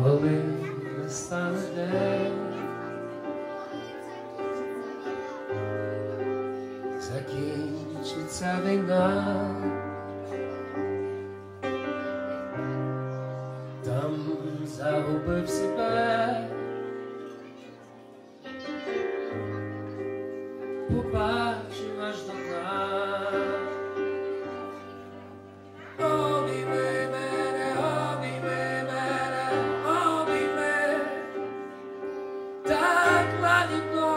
коли настане день, закінчиться війна, там загубив себе, побачив аж до дна. Обійми мене, обійми мене, обійми, так лагідно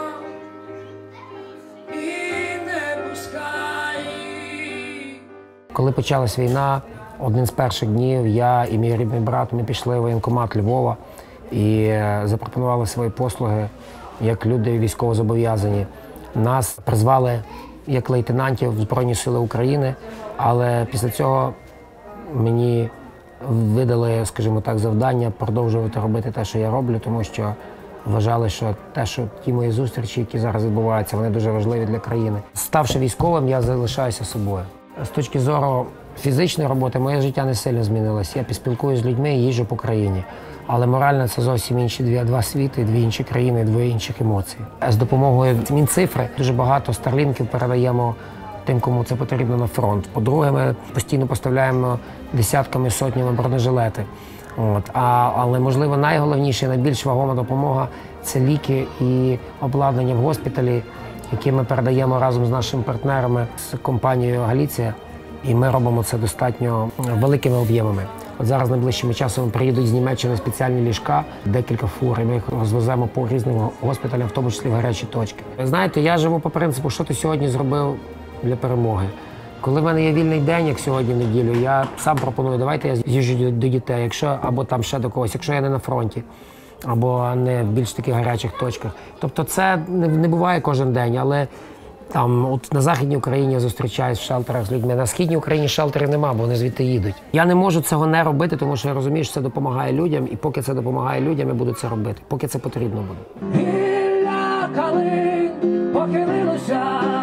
і не пускай. Коли почалась війна, один з перших днів я і мій рідний брат, ми пішли в воєнкомат Львова і запропонували свої послуги як люди військовозобов'язані. Нас призвали як лейтенантів в Збройні Сили України, але після цього мені видали, скажімо так, завдання продовжувати робити те, що я роблю, тому що вважали, що ті мої зустрічі, які зараз відбуваються, вони дуже важливі для країни. Ставши військовим, я залишаюся собою. З точки зору фізичної роботи моє життя не сильно змінилося. Я спілкуюся з людьми і їжджу по країні. Але морально це зовсім інші два світи, дві інші країни, дві інших емоцій. З допомогою Мінцифри дуже багато старлінків передаємо тим, кому це потрібно на фронт. По-друге, ми постійно поставляємо десятками, сотнями бронежилети. Але, можливо, найголовніше, найбільш вагома допомога – це ліки і обладнання в госпіталі, які ми передаємо разом з нашими партнерами, з компанією «Галіція». І ми робимо це достатньо великими об'ємами. От зараз найближчими часом приїдуть з Німеччини спеціальні ліжка, декілька фур, і ми їх розвеземо по різним госпіталям, в тому числі в гарячі точки. Знаєте, я живу по принципу, що ти сьогодні зробив для перемоги. Коли в мене є вільний день, як сьогодні в неділю, я сам пропоную, давайте я з'їжджу до дітей, або там ще до когось, якщо я не на фронті, або не в більш таких гарячих точках. Тобто це не буває кожен день, але там, от на Західній Україні я зустрічаюсь в шелтерах з людьми. На Східній Україні шелтерів нема, бо вони звідти їдуть. Я не можу цього не робити, тому що я розумію, що це допомагає людям, і поки це допомагає людям, я буду це робити, поки це потрібно буде. Гілля калин похилилося,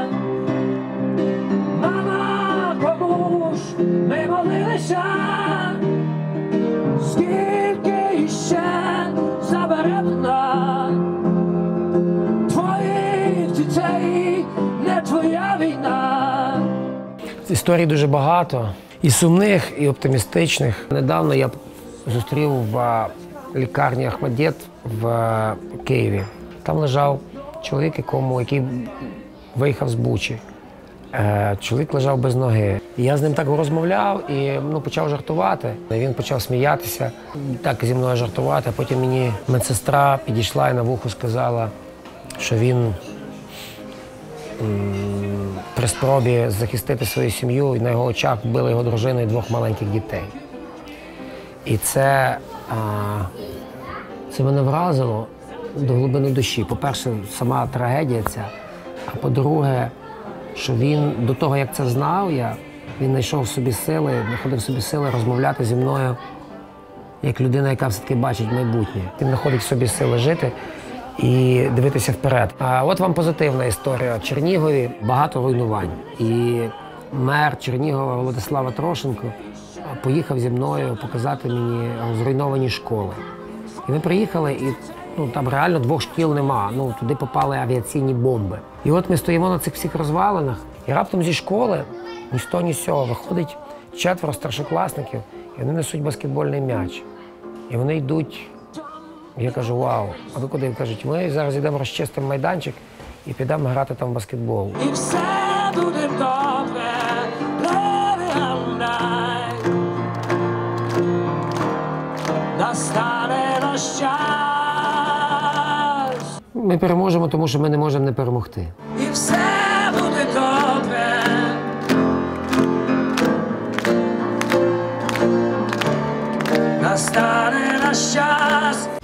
мама, кому ж ми молилися, скільки іще забере вона твоїх дітей, не твоя війна. Історій дуже багато, і сумних, і оптимістичних. Недавно я зустрів в лікарні Ахмадєт в Києві. Там лежав чоловік, який виїхав з Бучі. Чоловік лежав без ноги. Я з ним так розмовляв і почав жартувати. Він почав сміятися, так зі мною жартувати. А потім мені медсестра підійшла і на вухо сказала, що він при спробі захистити свою сім'ю, на його очах вбили його дружину і двох маленьких дітей. І це мене вразило до глибини душі. По-перше, сама трагедія ця, а по-друге, що він до того, як це знав, він знайшов собі сили, знаходив собі сили розмовляти зі мною як людина, яка все-таки бачить майбутнє. Він знаходить собі сили жити і дивитися вперед. А от вам позитивна історія. В Чернігові багато руйнувань. І мер Чернігова Владислава Трошенко поїхав зі мною показати мені зруйновані школи. І ми приїхали, і там реально 2 шкіл нема. Туди попали авіаційні бомби. І от ми стоїмо на цих всіх розвалинах, і раптом зі школи ні з того, ні з цього виходить 4 старшокласників, і вони несуть баскетбольний м'яч. І вони йдуть. Я кажу, вау, а ви куди? Кажуть, ми зараз йдемо розчистимо майданчик і підемо грати там в баскетбол. І все буде добре, настане наш час. Ми переможемо, тому що ми не можемо не перемогти. І все буде добре. Настане наш час.